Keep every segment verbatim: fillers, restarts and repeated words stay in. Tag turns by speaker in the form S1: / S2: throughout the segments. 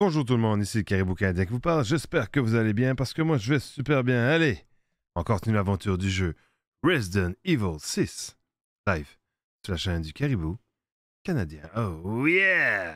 S1: Bonjour tout le monde, ici Caribou Canadien qui vous parle. J'espère que vous allez bien parce que moi je vais super bien. Allez, on continue l'aventure du jeu Resident Evil six live sur la chaîne du Caribou Canadien. Oh yeah!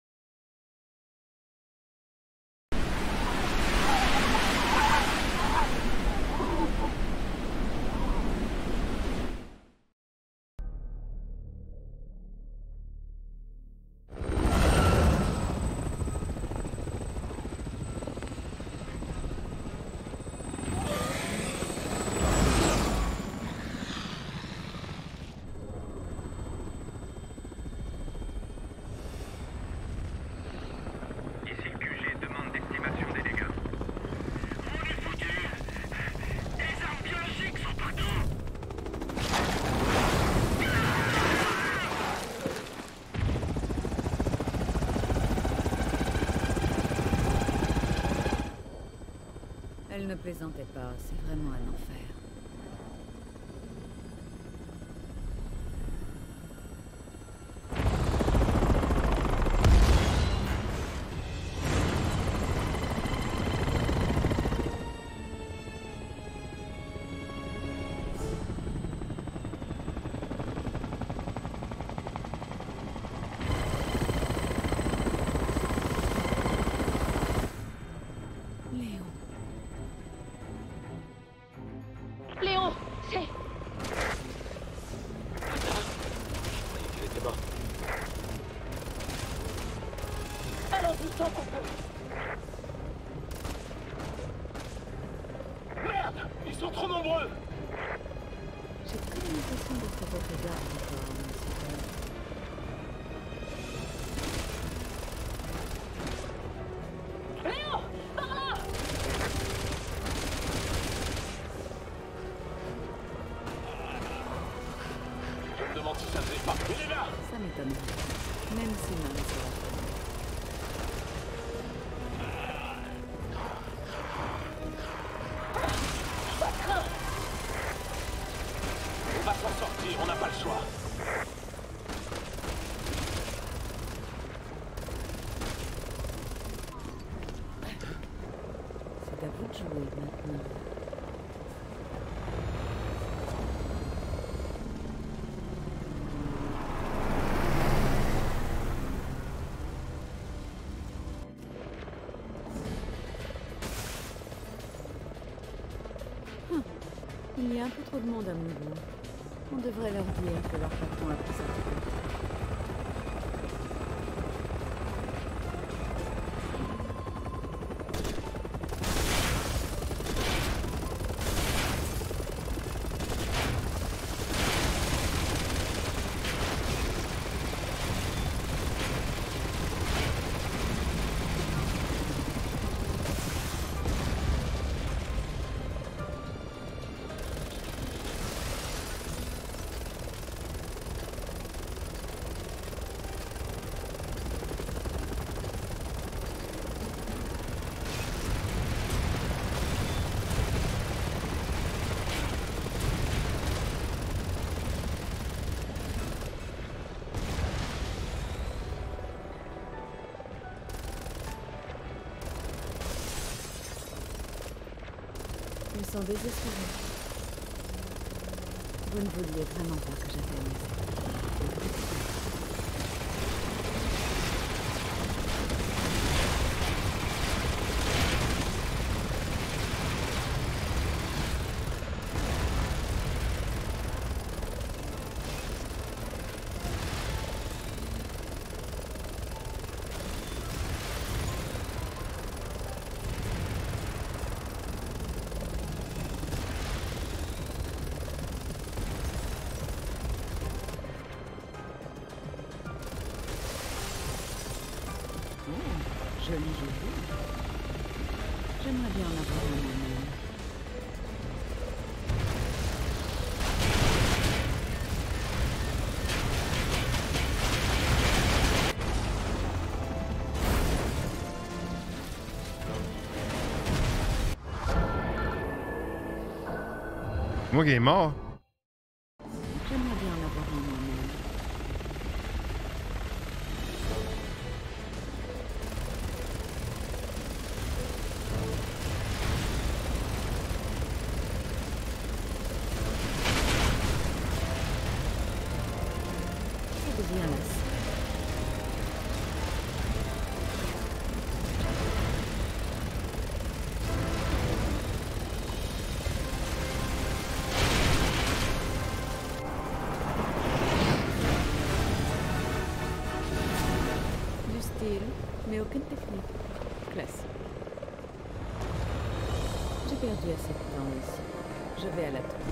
S2: Elle ne plaisantait pas, c'est vraiment un enfer.
S3: Merde! Ils sont trop nombreux!
S2: J'ai comme l'impression d'être votre garde encore, monsieur.
S3: Léon! Par là! Je me demande si ça faisait pas. Il est là!
S2: Ça m'étonnerait. Même si maman sera pas.
S3: On va s'en sortir, on n'a pas le choix.
S2: C'est à vous de jouer maintenant. Hum. Il y a un peu trop de monde à mon goût. On devrait leur dire que leur patron a pris sa tête. Ils sont désespérés. Vous ne vouliez vraiment pas que j'atteigne ça. Joli jeu. J'aimerais bien en avoir un moi-même.
S1: Moi qui est mort.
S2: J'aimerais bien en avoir un moi-même. bien lassé. Du style, mais aucune technique. Classique. J'ai perdu assez de temps ici. Je vais à la tour.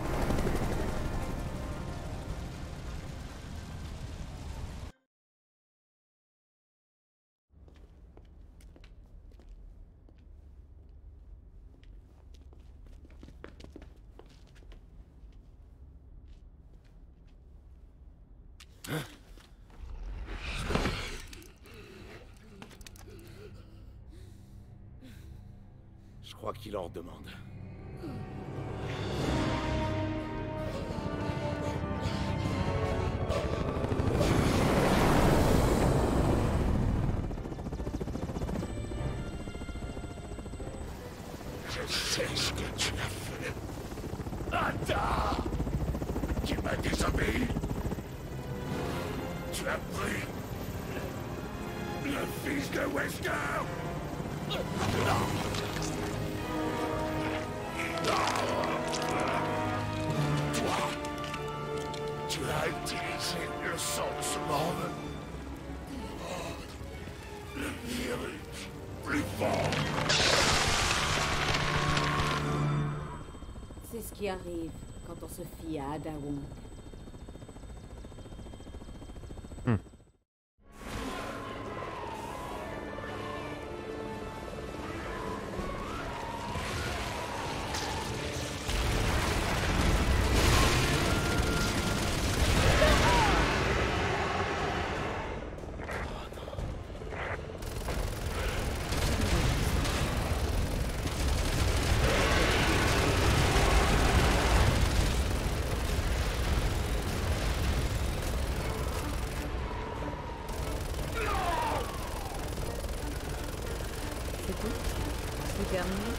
S3: Je crois qu'il en redemande.
S4: Je sais ce que tu as fait. Ada! Tu m'as désobéi. Tu as pris le fils de Wesker. Toi, tu as utilisé le sang de ce monde. Le virus plus fort.
S2: C'est ce qui arrive quand on se fie à Ada Wong. C'est tout? C'est terminé?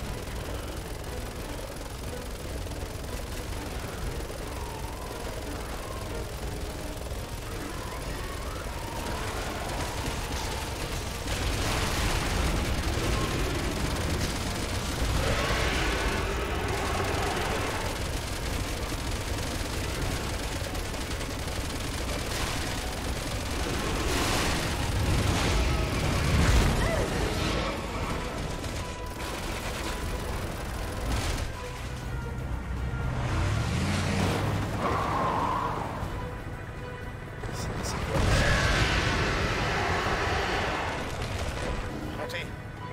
S3: Montez.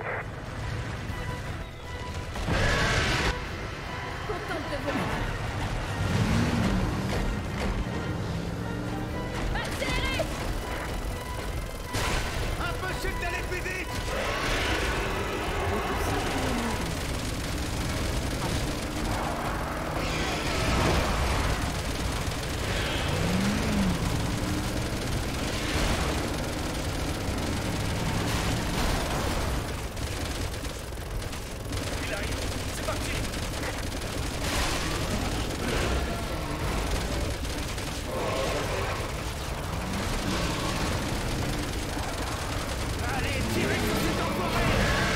S2: Contente de vous. Accélérez!
S3: Impossible d'aller plus vite! Il arrive. C'est parti. Allez, tirez sur cet enfoiré!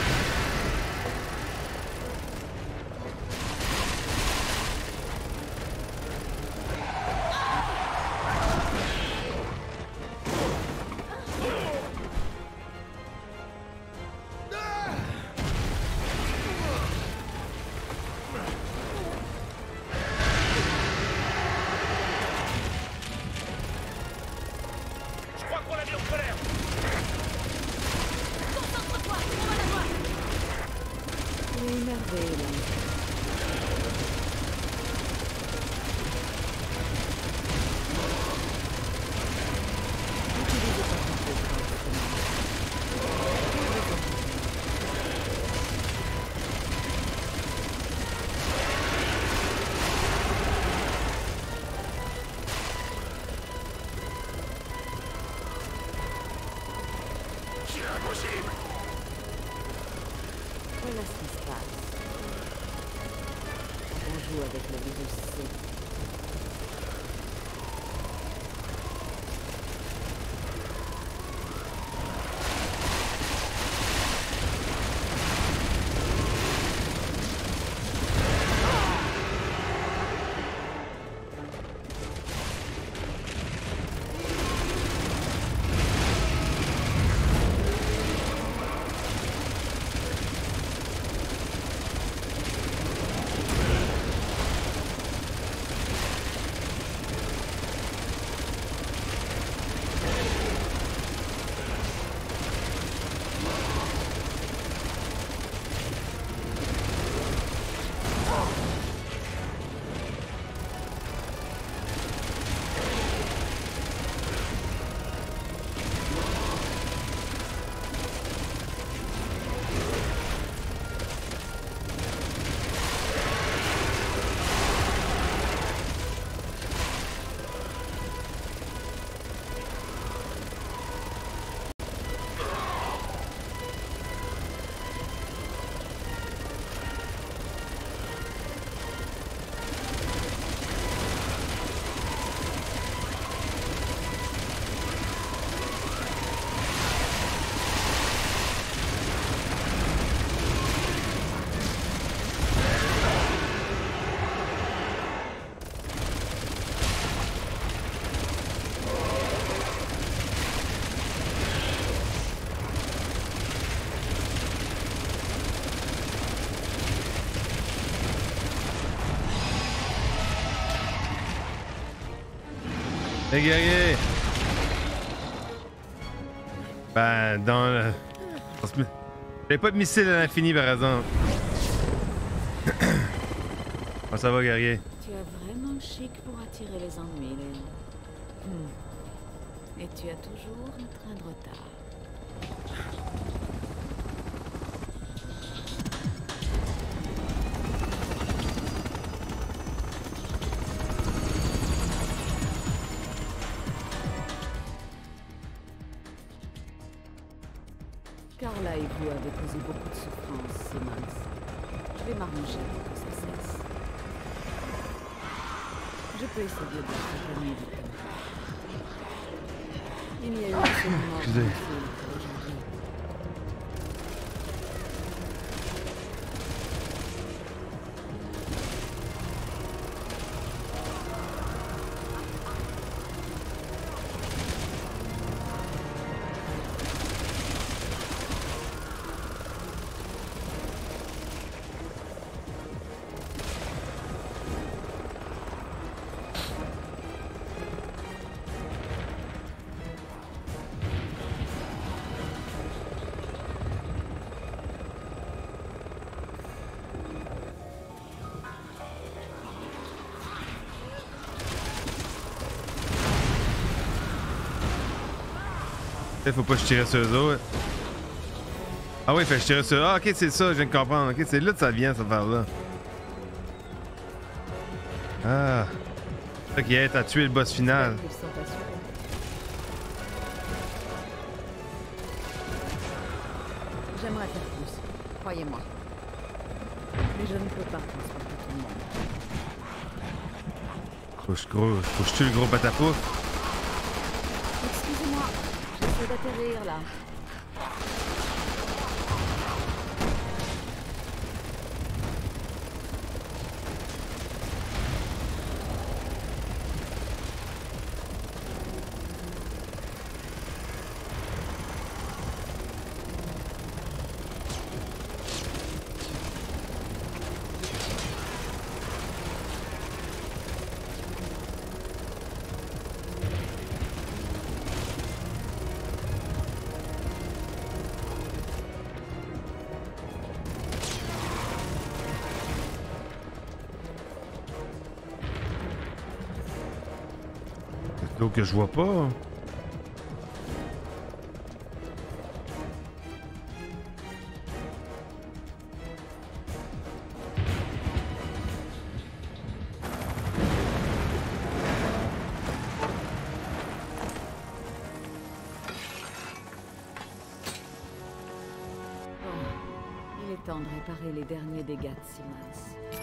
S3: Je crois qu'on l'a mis en colère.
S2: Concentre-toi, on va la voir. Il est énervé, là. Utilisez pas ton feu,
S4: C'est impossible.
S2: voilà ce qui se passe. On joue avec le virus C.
S1: Les guerriers! Ben, dans le... J'avais pas de missile à l'infini, par exemple. Comment ça va, guerrier?
S2: Tu as vraiment chic pour attirer les ennuis, Léon. Hmm. Et tu as toujours un train de retard. Carla et vous avez causé beaucoup de souffrance, Simmons. Je vais m'arranger pour que ça cesse. Je peux essayer de l'accompagner du temps. Il y a eu un seul mort
S1: Excusez.
S2: aujourd'hui.
S1: Faut pas que je tire sur eux autres. Ah oui, fait que je tire sur eux. Ah, ok, c'est ça, je viens de comprendre. Ok, c'est là que ça vient, cette affaire-là. Ah. C'est ça qui aide à tuer le boss final.
S2: Ils sont assurés. J'aimerais faire plus, croyez-moi. Mais je ne peux pas transporter tout le monde.
S1: Faut que je, gros, faut que je tue le gros patapouf.
S2: Excusez-moi, j'essaie d'atterrir là.
S1: C'est l'eau que je vois pas.
S2: Bon, il est temps de réparer les derniers dégâts de Simmons.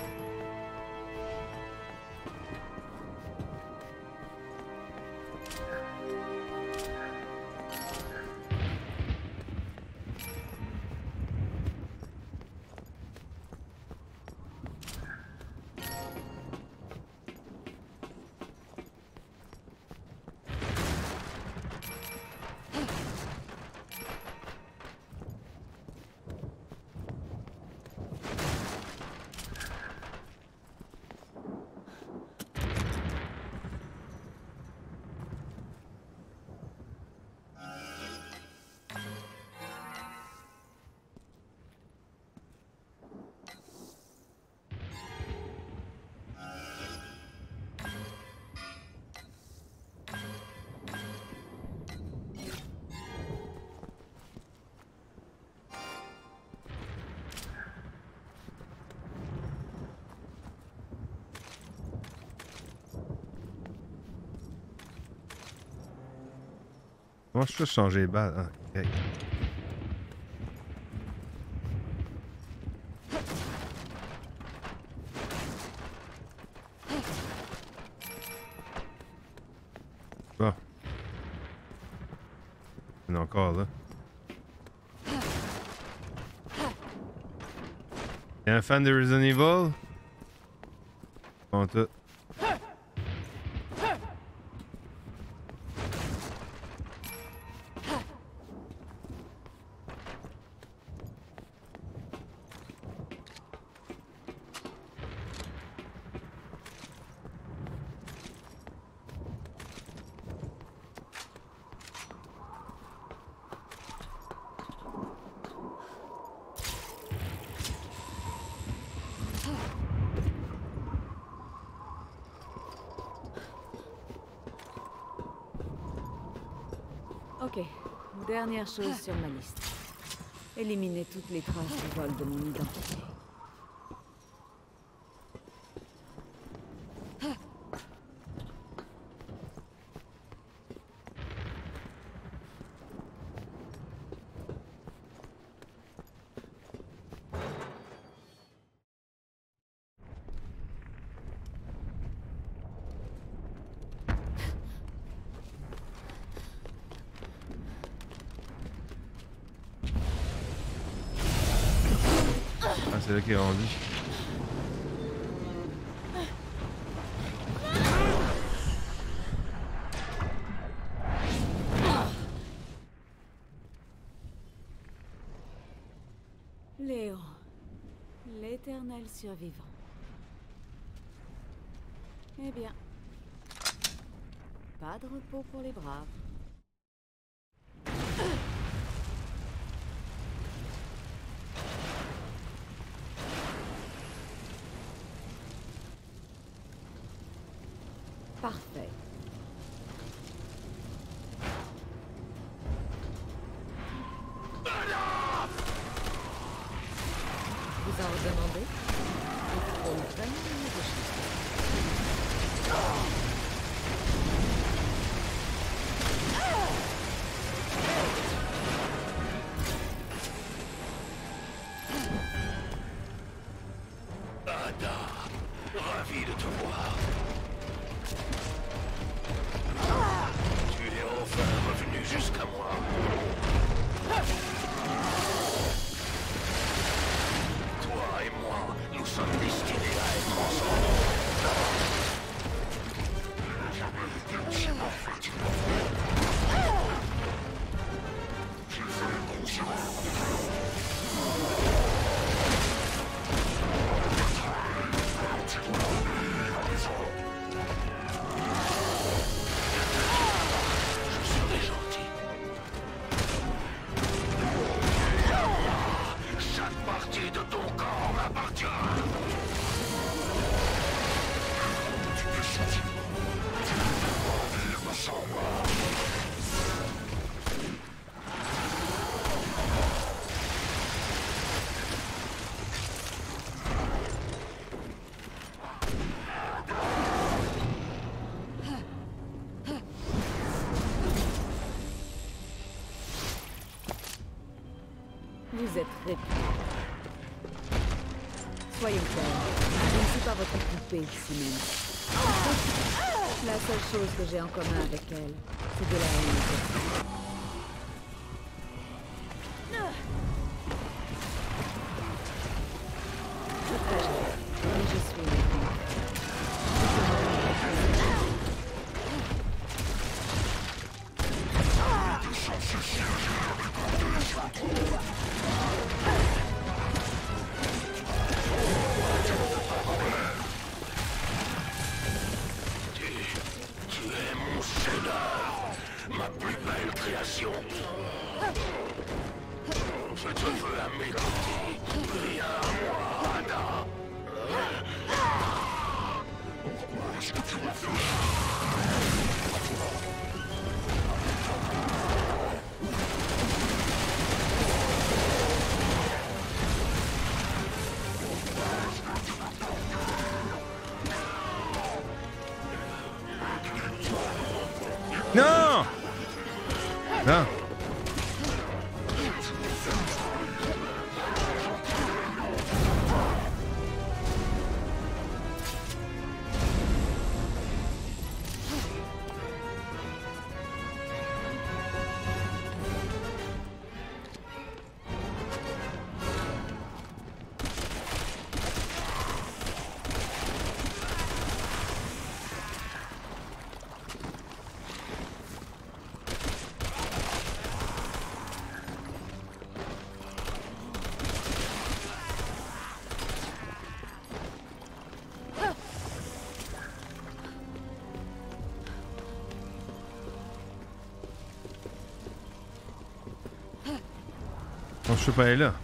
S1: Comment je peux changer les balles? Ah, ok. Bon. Il y en a encore là. T'es un fan de Resident Evil? Bon, tout.
S2: Ok, dernière chose sur ma liste. Éliminer toutes les traces du vol de mon identité.
S1: Ah, c'est là qu'il est rendu.
S2: Léo, l'éternel survivant. Eh bien, pas de repos pour les braves. Parfait. Vous en redemandez? Il faut vraiment me déchirer.
S4: Ada, ravi de te voir. Tu es enfin revenu jusqu'à moi. Toi et moi, nous sommes destinés à être ensemble. Chaque partie de ton corps m'appartient. Tu peux sortir. Sans moi.
S2: Vous êtes réputés. Soyons clairs, je ne suis pas votre poupée ici même. La seule chose que j'ai en commun avec elle, c'est de la haine. Je tâche, mais je suis une
S4: Tu es mon chef-d'œuvre, ma plus belle création. Je te veux à mes côtés. Viens à moi, Ada. Pourquoi est-ce que tu m'as fait
S1: Non! Non! Non, je peux pas aller là.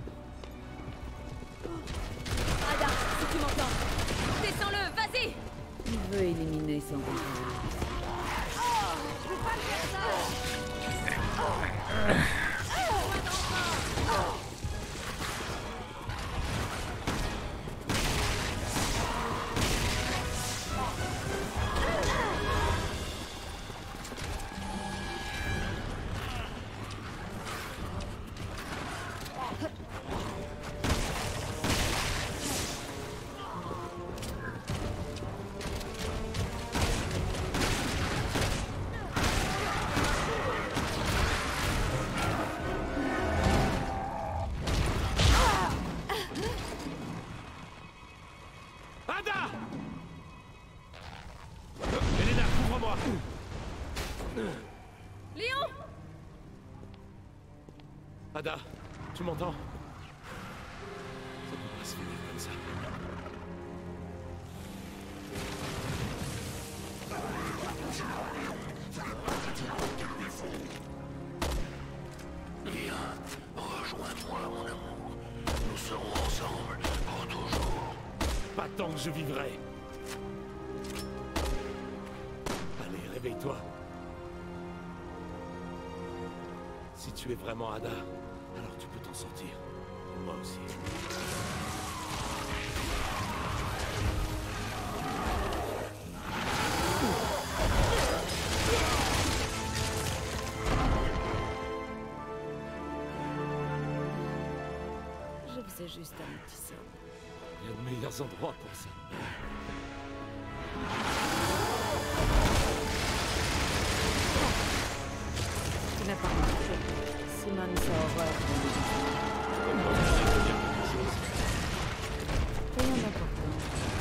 S5: Ada, si tu m'entends, descends-le, vas-y.
S2: Il veut éliminer son rivale.
S5: Oh, je peux pas le faire ça.
S3: Ada! Elena, couvre-moi!
S5: Léon!
S3: Ada, tu m'entends? Ça peut pas se finir comme ça.
S4: Viens, rejoins-moi, mon amour. Nous serons ensemble pour toujours.
S3: Pas tant que je vivrai. Allez, réveille-toi. Si tu es vraiment Ada, alors tu peux t'en sortir. Et moi aussi.
S2: Je faisais juste un petit saut.
S3: Il y a de meilleurs endroits pour ça.
S2: Tu n'as pas remarqué. Simone a horreur de
S3: Comment on pourrait dire quelque chose?
S2: rien d'important.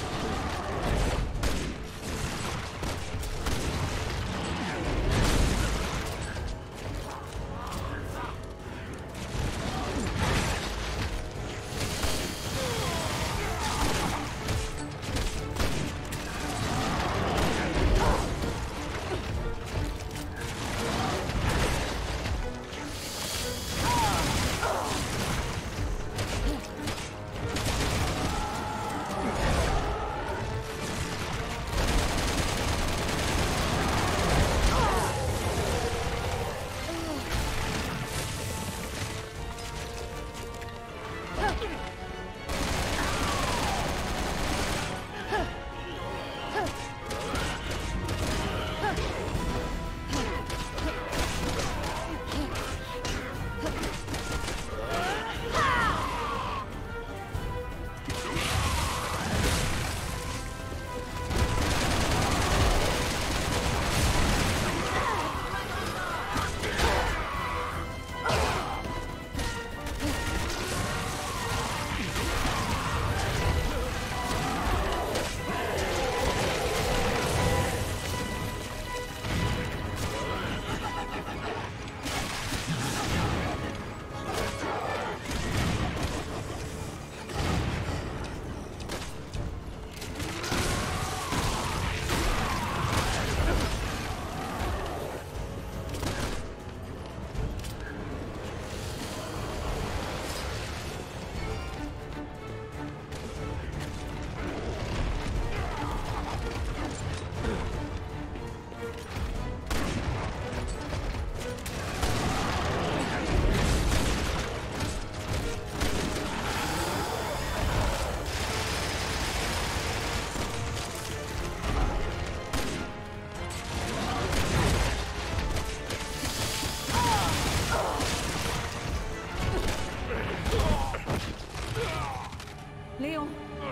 S2: Léon,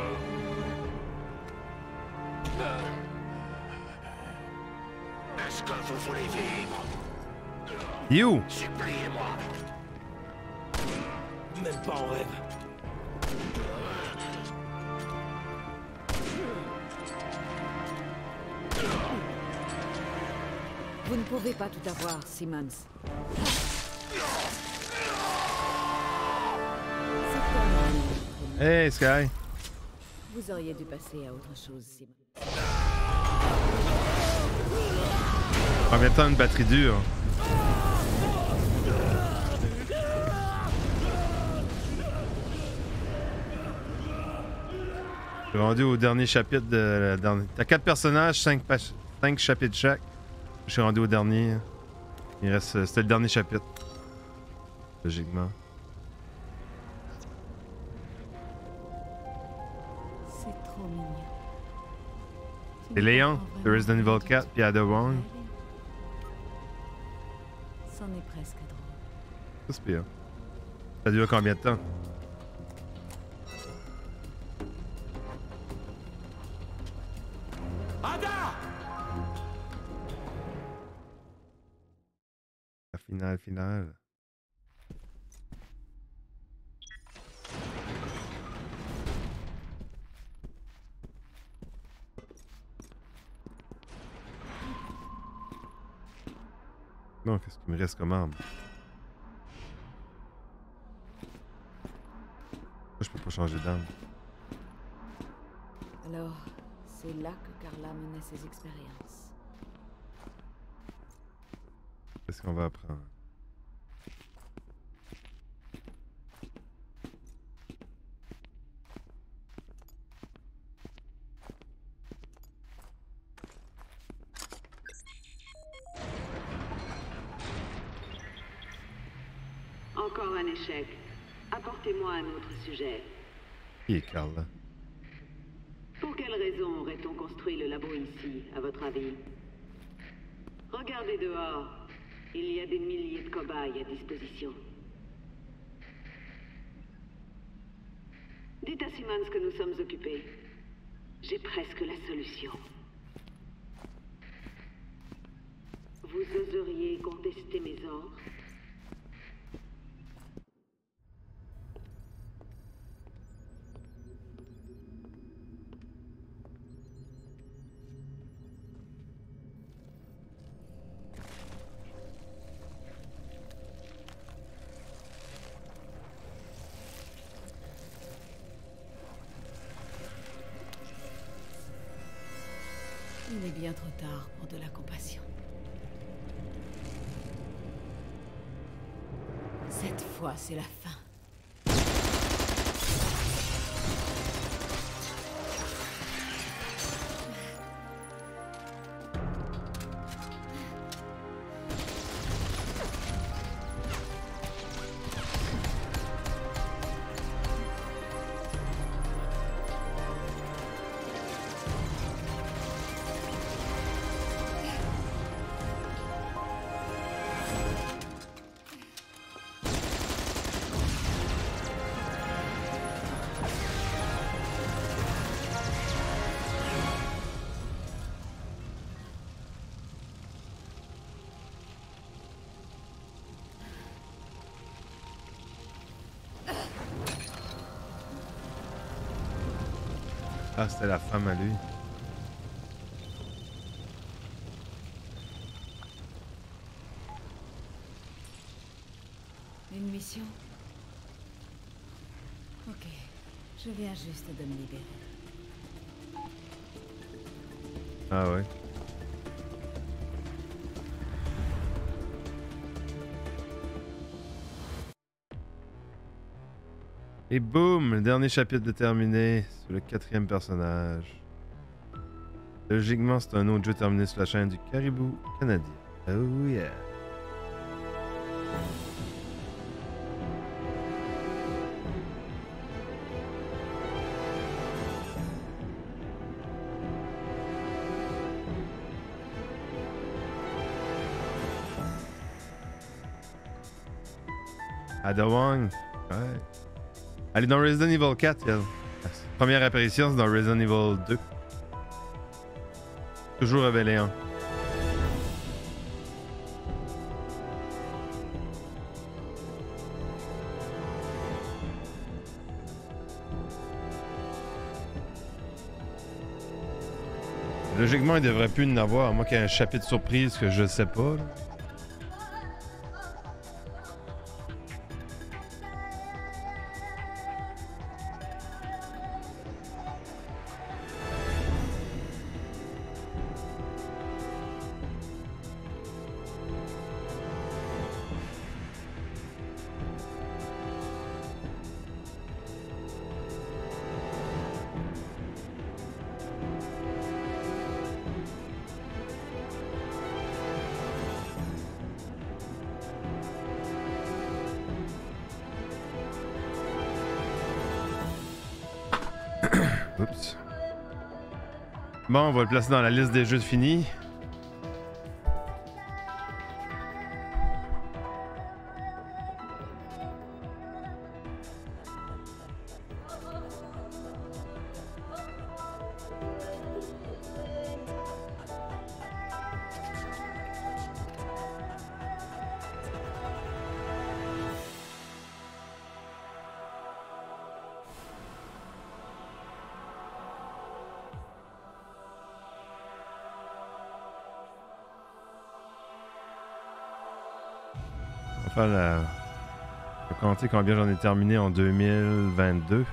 S4: Est-ce que vous voulez vivre?
S1: You!
S4: Suppliez-moi.
S3: Même pas en rêve.
S2: vous ne pouvez pas tout avoir, Simmons. C'est comme...
S1: Hey, Sky!
S2: Vous auriez dû passer à autre chose, Simmons.
S1: Combien de temps une batterie dure? Je suis rendu au dernier chapitre de la dernière. T'as quatre personnages, cinq, cinq chapitres chaque. Je suis rendu au dernier. Il reste. C'était le dernier chapitre. Logiquement.
S2: C'est trop mignon. Tu
S1: C'est
S2: ne
S1: Léon
S2: comprends
S1: de
S2: vraiment
S1: Resident
S2: rien
S1: Evil
S2: du
S1: quatre
S2: tout.
S1: puis Ada Wong.
S2: C'en est presque drôle.
S1: Ça, c'est pire. Ça dure combien de temps?
S3: Ada!
S1: La finale, finale. Non, qu'est-ce qu'il me reste comme arme? Moi, je peux pas changer d'arme.
S2: Alors, c'est là que Carla menait ses expériences.
S1: Qu'est-ce qu'on va apprendre?
S6: Encore un échec. Apportez-moi un autre sujet.
S1: Qui est Carla?
S6: Pour quelle raison aurait-on construit le labo ici, à votre avis? Regardez dehors. Il y a des milliers de cobayes à disposition. Dites à Simmons que nous sommes occupés. J'ai presque la solution. Vous oseriez contester mes ordres?
S2: Il est bien trop tard pour de la compassion. Cette fois, c'est la fin.
S1: Ah, c'était la femme à lui.
S2: Une mission? Ok, je viens juste de me libérer.
S1: Ah ouais. Et boum, le dernier chapitre de terminé sur le quatrième personnage. Logiquement, c'est un autre jeu terminé sur la chaîne du Caribou canadien. Oh yeah. Ada Wong, ouais. Elle est dans Resident Evil quatre, elle. Première apparition, c'est dans Resident Evil deux. Toujours avec Léon. Logiquement, il devrait plus en avoir, à moins qu'il y ait un chapitre surprise que je sais pas. Là. Oups. Bon, on va le placer dans la liste des jeux finis. On va faire la... Je vais compter combien j'en ai terminé en deux mille vingt-deux.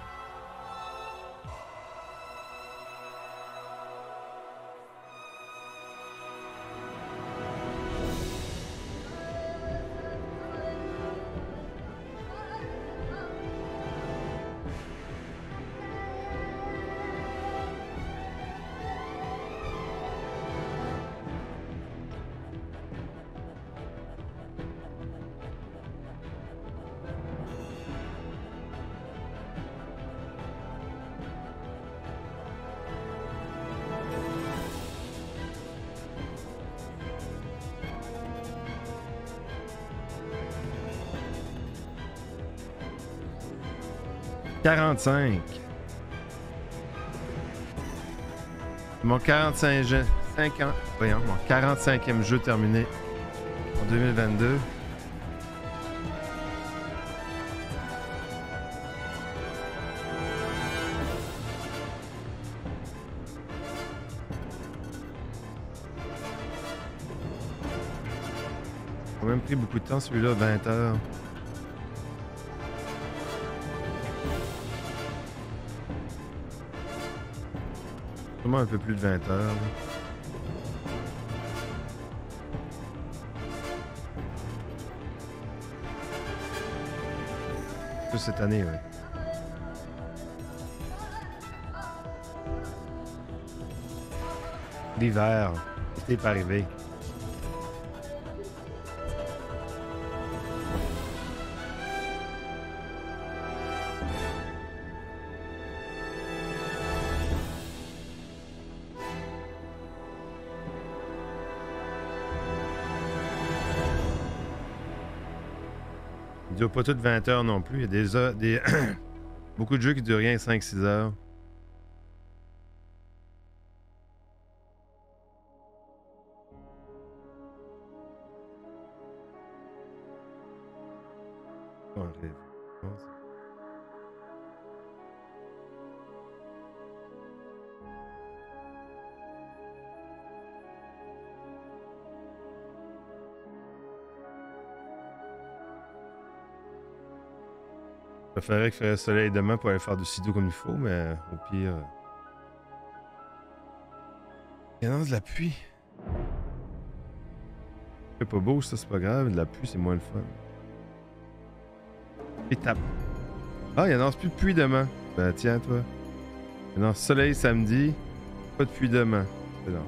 S1: quarante-cinq. Mon quarante-cinq jeux, cinquante, voyons, mon quarante-cinquième jeu terminé en deux mille vingt-deux. Ça a même pris beaucoup de temps celui-là, vingt heures. Sûrement un peu plus de vingt heures. Tout cette année, oui. L'hiver, l'été est pas arrivé. Il dure pas toutes vingt heures non plus. Il y a des heures, des beaucoup de jeux qui durent rien cinq six heures. Oh, rêve. Oh, je préférerais qu'il ferait soleil demain pour aller faire du sido comme il faut, mais au pire... Il y a de la pluie. C'est pas beau, ça, c'est pas grave. De la pluie, c'est moins le fun. Et tape. Ah, il annonce plus de pluie demain. Ben tiens, toi. Il annonce soleil samedi, pas de pluie demain. C'est long.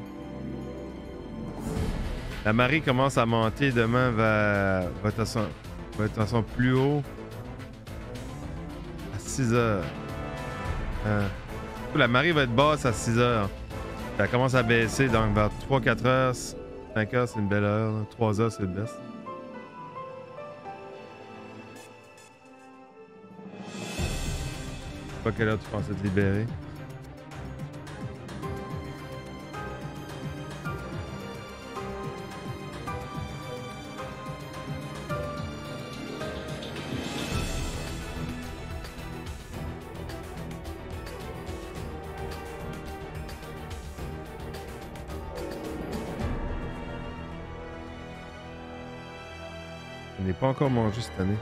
S1: La marée commence à monter demain vers... va être à son, va être à son plus haut. six heures. Euh, la marée va être basse à six heures. Elle commence à baisser, donc vers trois quatre heures, cinq heures, c'est une belle heure. trois heures, c'est le best. Je sais pas quelle heure tu pensais te libérer. Je n'ai pas encore mangé cette année.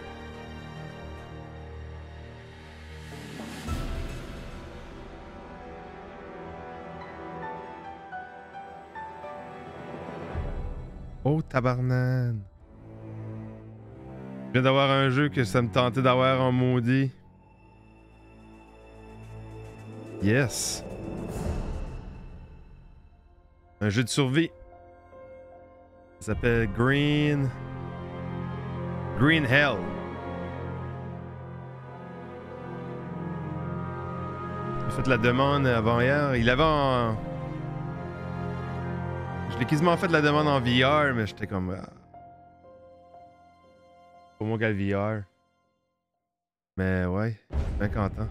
S1: Oh, tabarnane. Je viens d'avoir un jeu que ça me tentait d'avoir en maudit. Yes. Un jeu de survie. Ça s'appelle Green... Green Hell. fait la demande avant-hier. Il avait en... Je l'ai quasiment fait la demande en V R, mais j'étais comme... Ah. Pour moi, qu'à le V R. Mais ouais, bien content.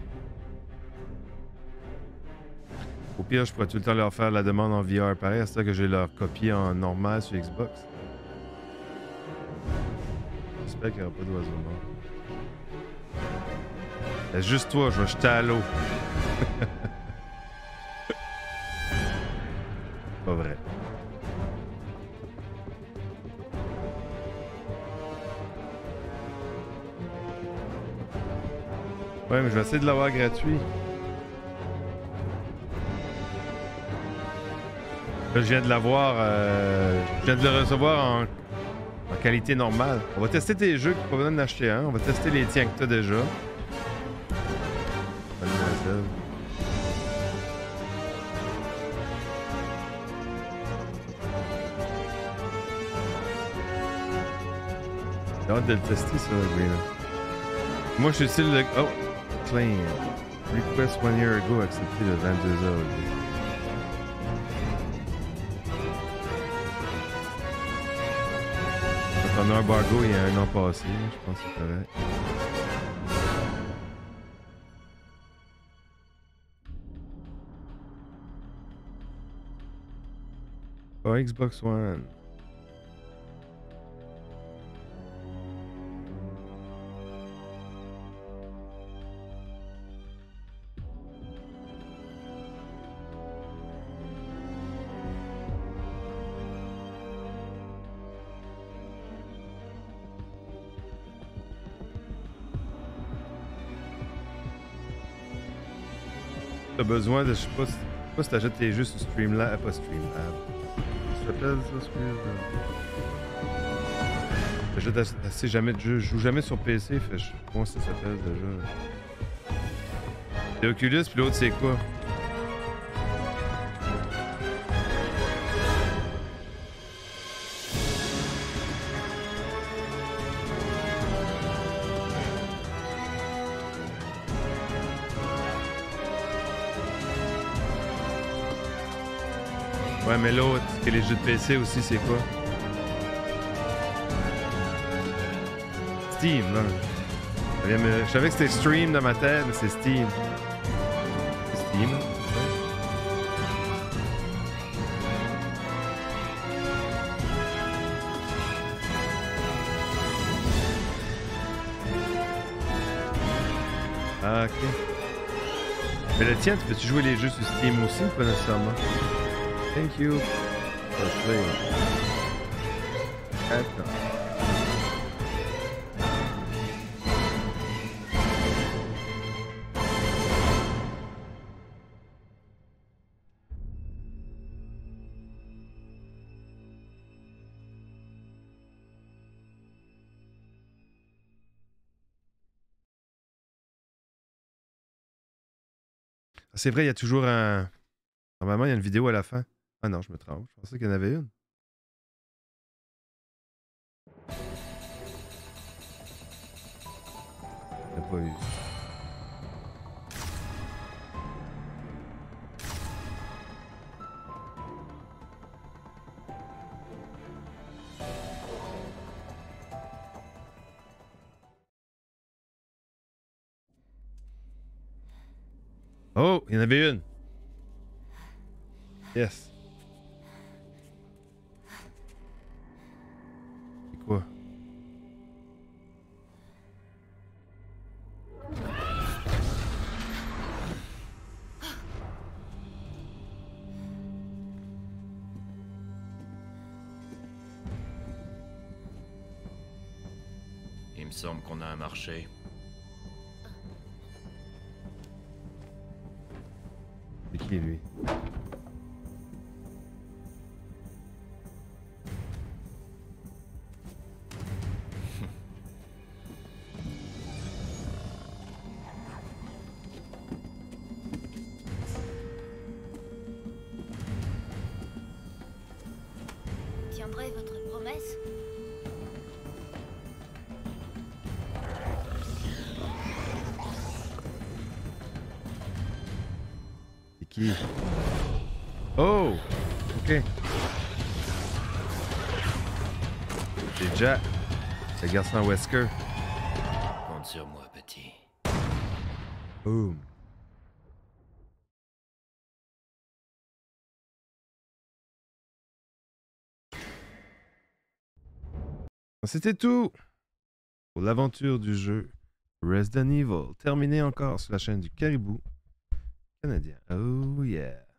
S1: Au pire, je pourrais tout le temps leur faire la demande en V R pareil, c'est ça que j'ai leur copie en normal sur Xbox. J'espère qu'il n'y aura pas d'oiseau mort. C'est juste toi, je vais jeter à l'eau. Pas vrai. Ouais, mais je vais essayer de l'avoir gratuit. Là, je viens de l'avoir. Euh, je viens de le recevoir en, en qualité normale. On va tester tes jeux, pas besoin d'en acheter un. On va tester les tiens que t'as déjà. Mademoiselle. J'ai hâte de le tester, ça, Green. Moi, je suis style de. Oh! Claim. Request one year ago accepté le vingt-deux heures. Ton embargo il y a un an passé, je pense que c'est correct. Oh, Xbox One. T'as besoin de, je sais pas, je sais pas si t'achètes tes jeux sur Streamlab, pas Streamlab. Ça s'appelle ça, Streamlab? J'achète assez jamais de jeux, je joue jamais sur P C, fait je sais pas comment ça s'appelle déjà. C'est Oculus, puis l'autre c'est quoi? Ouais, mais l'autre, que les jeux de P C aussi, c'est quoi? Steam, non? Ça vient me... Je savais que c'était Stream dans ma tête, mais c'est Steam. C'est Steam. Ah, ok. Mais le tien, tu peux-tu jouer les jeux sur Steam aussi ou pas nécessairement? Thank you for playing. Attends. C'est vrai, il y a toujours un... Normalement, il y a une vidéo à la fin. Ah non, je me trompe. Je pensais qu'il y en avait une. Je l'ai pas eu. Oh, il y en avait une. Yes. C'est quoi?
S7: Il me semble qu'on a un marché.
S1: C'est qui lui?
S5: Tiendrez votre promesse?
S1: qui? Oh! Ok. C'est Jack, le garçon à Wesker.
S7: Compte sur moi, petit.
S1: Boom. C'était tout pour l'aventure du jeu Resident Evil, terminé encore sur la chaîne du Caribou canadien. Oh yeah!